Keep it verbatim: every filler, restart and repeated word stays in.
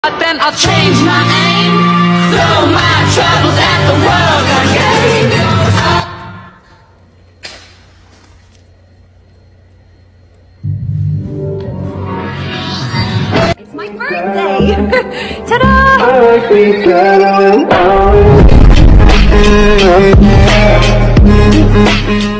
But then I'll change my aim, throw my troubles at the world again. It's my birthday! Ta-da!